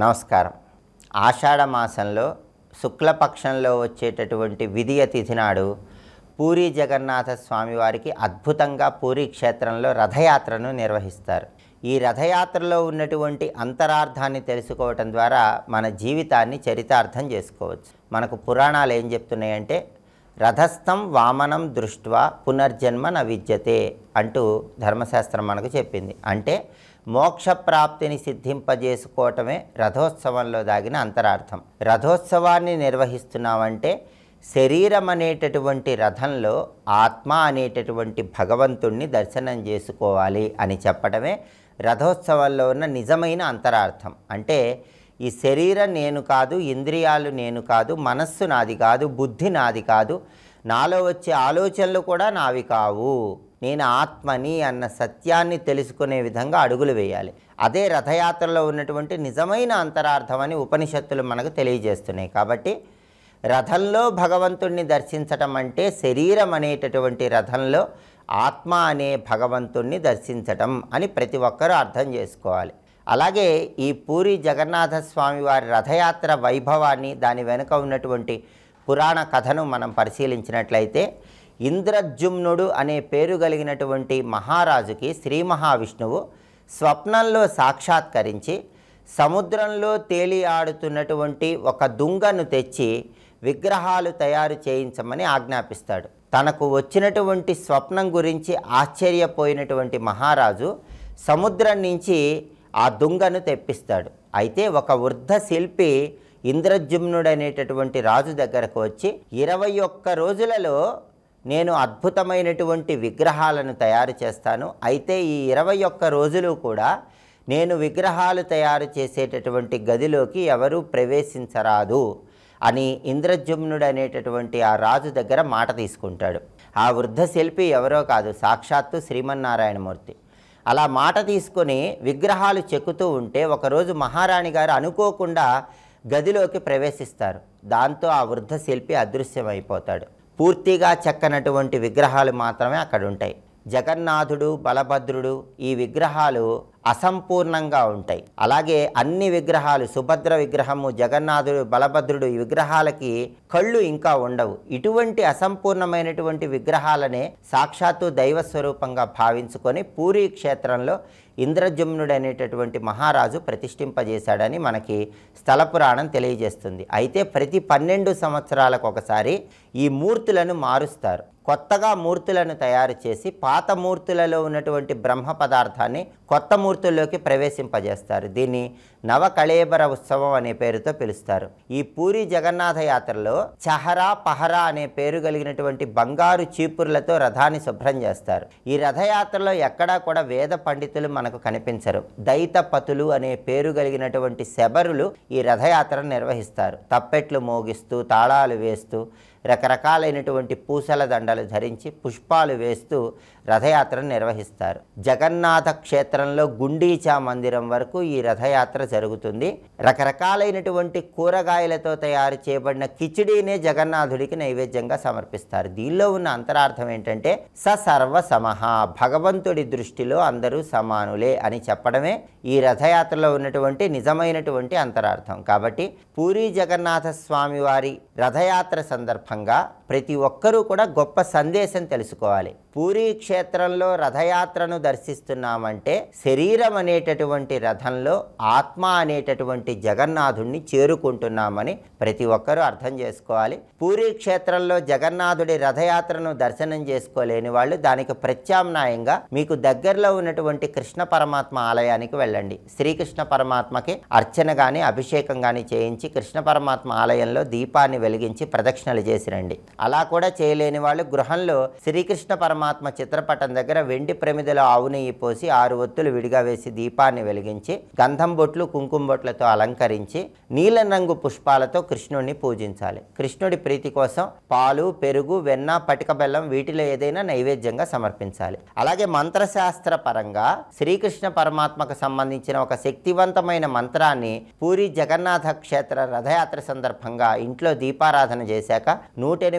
నమస్కారం. ఆషాఢ మాసంలో శుక్లపక్షంలో వచ్చేటటువంటి విదియ తిథి నాడు పూరీ జగన్నాథ స్వామివారికి అద్భుతంగా పూరీ క్షేత్రంలో రథయాత్రను నిర్వహిస్తారు. ఈ రథయాత్రలో ఉన్నటువంటి అంతరార్థాన్ని తెలుసుకోవటం ద్వారా మన జీవితాన్ని చరితార్థం చేసుకోవచ్చు. మనకు పురాణాలు ఏం చెప్తున్నాయంటే, రథస్థం వామనం దృష్ట్వా పునర్జన్మ న విద్యతే అంటూ ధర్మశాస్త్రం మనకు చెప్పింది. అంటే మోక్షప్రాప్తిని సిద్ధింపజేసుకోవటమే రథోత్సవంలో దాగిన అంతరార్థం. రథోత్సవాన్ని నిర్వహిస్తున్నామంటే శరీరం అనేటటువంటి రథంలో ఆత్మ అనేటటువంటి భగవంతుణ్ణి దర్శనం చేసుకోవాలి అని చెప్పడమే రథోత్సవంలో ఉన్న నిజమైన అంతరార్థం. అంటే ఈ శరీరం నేను కాదు, ఇంద్రియాలు నేను కాదు, మనస్సు నాది కాదు, బుద్ధి నాది కాదు, నాలో వచ్చే ఆలోచనలు కూడా నావి కావు, నేను ఆత్మని అన్న సత్యాన్ని తెలుసుకునే విధంగా అడుగులు వేయాలి. అదే రథయాత్రలో ఉన్నటువంటి నిజమైన అంతరార్థం అని ఉపనిషత్తులు మనకు తెలియజేస్తున్నాయి. కాబట్టి రథంలో భగవంతుణ్ణి దర్శించటం అంటే శరీరం అనేటటువంటి రథంలో ఆత్మ అనే భగవంతుణ్ణి దర్శించటం అని ప్రతి ఒక్కరూ అర్థం చేసుకోవాలి. అలాగే ఈ పూరీ జగన్నాథ స్వామి వారి రథయాత్ర వైభవాన్ని, దాని వెనుక ఉన్నటువంటి పురాణ కథను మనం పరిశీలించినట్లయితే, ఇంద్రద్యుమ్నుడు అనే పేరు కలిగినటువంటి మహారాజుకి శ్రీ మహావిష్ణువు స్వప్నంలో సాక్షాత్కరించి సముద్రంలో తేలి ఆడుతున్నటువంటి ఒక దుంగను తెచ్చి విగ్రహాలు తయారు చేయించమని ఆజ్ఞాపిస్తాడు. తనకు వచ్చినటువంటి స్వప్నం గురించి ఆశ్చర్యపోయినటువంటి మహారాజు సముద్రం నుంచి ఆ దుంగను తెప్పిస్తాడు. అయితే ఒక వృద్ధ శిల్పి ఇంద్రద్యుమ్నుడు అనేటటువంటి రాజు దగ్గరకు వచ్చి, 21 రోజులలో నేను అద్భుతమైనటువంటి విగ్రహాలను తయారు చేస్తాను, అయితే ఈ 21 రోజులు కూడా నేను విగ్రహాలు తయారు చేసేటటువంటి గదిలోకి ఎవరూ ప్రవేశించరాదు అని ఇంద్రద్యుమ్నుడు అనేటటువంటి ఆ రాజు దగ్గర మాట తీసుకుంటాడు. ఆ వృద్ధ శిల్పి ఎవరో కాదు, సాక్షాత్తు శ్రీమన్నారాయణమూర్తి. అలా మాట తీసుకొని విగ్రహాలు చెక్కుతూ ఉంటే ఒకరోజు మహారాణి గారు అనుకోకుండా గదిలోకి ప్రవేశిస్తారు. దాంతో ఆ వృద్ధ శిల్పి అదృశ్యమైపోతాడు. పూర్తిగా చెక్కనటువంటి విగ్రహాలు మాత్రమే అక్కడ ఉంటాయి. జగన్నాథుడు, బలభద్రుడు ఈ విగ్రహాలు అసంపూర్ణంగా ఉంటాయి. అలాగే అన్ని విగ్రహాలు, సుభద్ర విగ్రహము, జగన్నాథుడు, బలభద్రుడు ఈ విగ్రహాలకి కళ్ళు ఇంకా ఉండవు. ఇటువంటి అసంపూర్ణమైనటువంటి విగ్రహాలనే సాక్షాత్తు దైవస్వరూపంగా భావించుకొని పూరీ క్షేత్రంలో ఇంద్రజుమ్నుడు అనేటటువంటి మహారాజు ప్రతిష్ఠింపజేశాడని మనకి స్థల పురాణం తెలియజేస్తుంది. అయితే ప్రతి 12 సంవత్సరాలకు ఒకసారి ఈ మూర్తులను మారుస్తారు. కొత్తగా మూర్తులను తయారు చేసి పాత మూర్తులలో ఉన్నటువంటి బ్రహ్మ పదార్థాన్ని కొత్త మూర్తుల్లోకి ప్రవేశింపజేస్తారు. దీన్ని నవకళేబర ఉత్సవం అనే పేరుతో పిలుస్తారు. ఈ పూరీ జగన్నాథ యాత్రలో చహరా పహరా అనే పేరు కలిగినటువంటి బంగారు చీపుర్లతో రథాన్ని శుభ్రం చేస్తారు. ఈ రథయాత్రలో ఎక్కడా కూడా వేద పండితులు మనకు కనిపించరు. దైతపతులు అనే పేరు కలిగినటువంటి శబరులు ఈ రథయాత్రను నిర్వహిస్తారు. తప్పెట్లు మోగిస్తూ, తాళాలు వేస్తూ, రకరకాలైనటువంటి పూసల దండలు ధరించి, పుష్పాలు వేస్తూ రథయాత్రను నిర్వహిస్తారు. జగన్నాథ క్షేత్రంలో గుండీచా మందిరం వరకు ఈ రథయాత్ర జరుగుతుంది. రకరకాలైనటువంటి కూరగాయలతో తయారు చేయబడిన కిచిడీనే జగన్నాథుడికి నైవేద్యంగా సమర్పిస్తారు. దీనిలో ఉన్న అంతరార్థం ఏంటంటే, సర్వ సమహ, భగవంతుడి దృష్టిలో అందరూ సమానులే అని చెప్పడమే ఈ రథయాత్రలో ఉన్నటువంటి నిజమైనటువంటి అంతరార్థం. కాబట్టి పూరీ జగన్నాథ స్వామి వారి రథయాత్ర సందర్భంగా ప్రతి ఒక్కరూ కూడా గొప్ప సందేశం తెలుసుకోవాలి. పూరీ క్షేత్రంలో రథయాత్రను దర్శిస్తున్నామంటే శరీరం అనేటటువంటి రథంలో ఆత్మ అనేటటువంటి జగన్నాథుడిని చేరుకుంటున్నామని ప్రతి ఒక్కరూ అర్థం చేసుకోవాలి. పూరీ క్షేత్రంలో జగన్నాథుడి రథయాత్రను దర్శనం చేసుకోలేని వాళ్ళు దానికి ప్రత్యామ్నాయంగా మీకు దగ్గరలో ఉన్నటువంటి కృష్ణ పరమాత్మ ఆలయానికి వెళ్ళండి. శ్రీకృష్ణ పరమాత్మకి అర్చన కానీ అభిషేకం కానీ చేయించి కృష్ణ పరమాత్మ ఆలయంలో దీపాన్ని వెలిగించి ప్రదక్షిణలు చేసి రండి. అలా కూడా చేయలేని వాళ్ళు గృహంలో శ్రీకృష్ణ పరమాత్మ చిత్రపటం దగ్గర వెండి ప్రమిదలో ఆవు నెయ్యి పోసి 6 ఒత్తులు విడిగా వేసి దీపాన్ని వెలిగించి గంధం బొట్లు, కుంకుమ బొట్లతో అలంకరించి నీలం రంగు పుష్పాలతో కృష్ణుడిని పూజించాలి. కృష్ణుడి ప్రీతి కోసం పాలు, పెరుగు, వెన్న, పటిక బెల్లం వీటిలో ఏదైనా నైవేద్యంగా సమర్పించాలి. అలాగే మంత్రశాస్త్ర పరంగా శ్రీకృష్ణ పరమాత్మకు సంబంధించిన ఒక శక్తివంతమైన మంత్రాన్ని పూరీ జగన్నాథ క్షేత్ర రథయాత్ర సందర్భంగా ఇంట్లో దీపారాధన చేశాక 108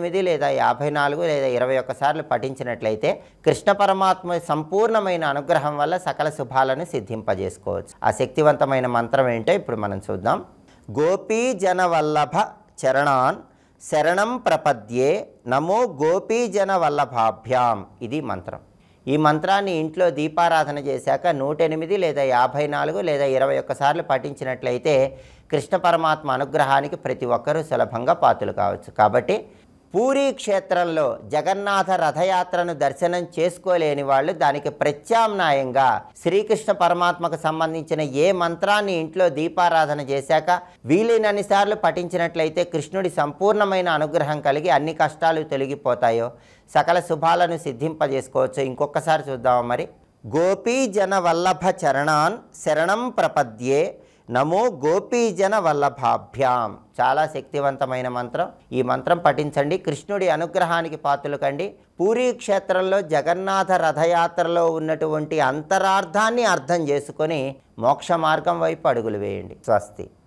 108 లేదా 54 లేదా 21 సార్లు పఠించినట్లయితే కృష్ణ పరమాత్మ సంపూర్ణమైన అనుగ్రహం వల్ల సకల శుభాలను సిద్ధింపజేసుకోవచ్చు. ఆ శక్తివంతమైన మంత్రం ఏంటో ఇప్పుడు మనం చూద్దాం. గోపీ జన వల్లభ చరణాన్ శరణం ప్రపద్యే నమో గోపీ జన వల్లభాభ్యాం. ఇది మంత్రం. ఈ మంత్రాన్ని ఇంట్లో దీపారాధన చేశాక 108 లేదా 54 లేదా 21 సార్లు పఠించినట్లయితే కృష్ణ పరమాత్మ అనుగ్రహానికి ప్రతి ఒక్కరూ సులభంగా పాత్రలు కావచ్చు. కాబట్టి పూరీ క్షేత్రంలో జగన్నాథ రథయాత్రను దర్శనం చేసుకోలేని వాళ్ళు దానికి ప్రత్యామ్నాయంగా శ్రీకృష్ణ పరమాత్మకు సంబంధించిన ఏ మంత్రాన్ని ఇంట్లో దీపారాధన చేశాక వీలైనన్ని సార్లు పఠించినట్లయితే కృష్ణుడి సంపూర్ణమైన అనుగ్రహం కలిగి అన్ని కష్టాలు తొలగిపోతాయో సకల శుభాలను సిద్ధింపజేసుకోవచ్చు. ఇంకొకసారి చూద్దాము మరి. గోపీ జన వల్లభ చరణాన్ శరణం ప్రపద్యే నమో గోపీజన వల్లభాభ్యాం. చాలా శక్తివంతమైన మంత్రం. ఈ మంత్రం పఠించండి, కృష్ణుడి అనుగ్రహానికి పాత్రలు కండి. పూరీ క్షేత్రంలో జగన్నాథ రథయాత్రలో ఉన్నటువంటి అంతరార్థాన్ని అర్థం చేసుకొని మోక్ష మార్గం వైపు అడుగులు వేయండి. స్వస్తి.